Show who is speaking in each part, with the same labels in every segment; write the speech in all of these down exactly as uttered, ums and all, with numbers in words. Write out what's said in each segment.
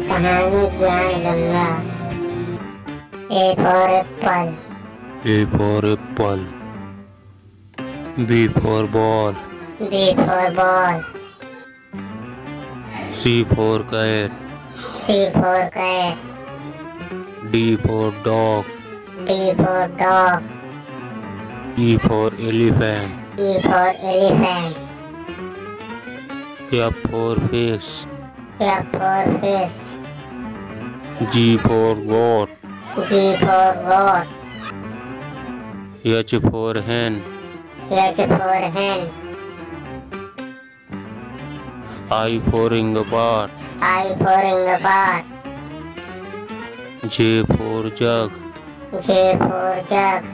Speaker 1: कहानी Gyan Ganga. A for apple.
Speaker 2: A for apple. B for ball.
Speaker 1: B for ball।
Speaker 2: C for cat.
Speaker 1: C for cat।
Speaker 2: D for dog.
Speaker 1: D for dog।
Speaker 2: E for elephant.
Speaker 1: E for elephant।
Speaker 2: F for fish.
Speaker 1: F for fish।
Speaker 2: G for goat.
Speaker 1: G for goat।
Speaker 2: H for hen.
Speaker 1: H for hen।
Speaker 2: I for inglebat.
Speaker 1: I for inglebat।
Speaker 2: J for jug.
Speaker 1: J for jug।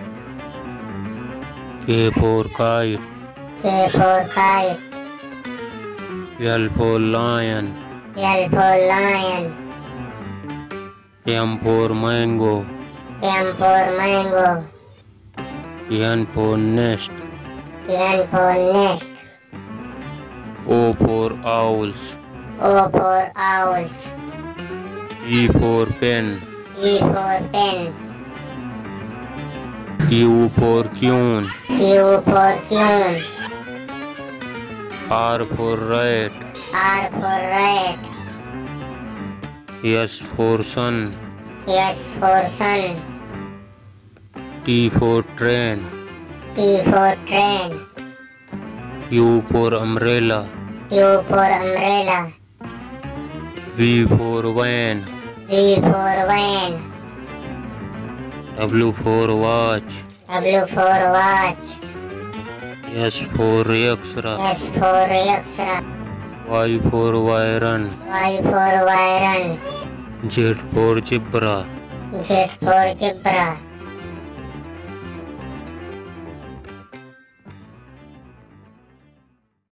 Speaker 2: K for kite.
Speaker 1: K for kite।
Speaker 2: L for lion.
Speaker 1: L for lion।
Speaker 2: M for mango.
Speaker 1: M for mango।
Speaker 2: N for nest.
Speaker 1: N for nest।
Speaker 2: O for owls.
Speaker 1: O for owls।
Speaker 2: P for pen.
Speaker 1: E for pen।
Speaker 2: Q for queen.
Speaker 1: Q for queen।
Speaker 2: R for rat.
Speaker 1: R for rat।
Speaker 2: S for sun.
Speaker 1: S for sun।
Speaker 2: T for train.
Speaker 1: T for train।
Speaker 2: U for umbrella.
Speaker 1: U for umbrella।
Speaker 2: V for van.
Speaker 1: V for van।
Speaker 2: W for watch.
Speaker 1: W for watch।
Speaker 2: S for X-ray.
Speaker 1: S for X-ray।
Speaker 2: Y for iron.
Speaker 1: Y for iron।
Speaker 2: Z for zebra.
Speaker 1: Z for zebra।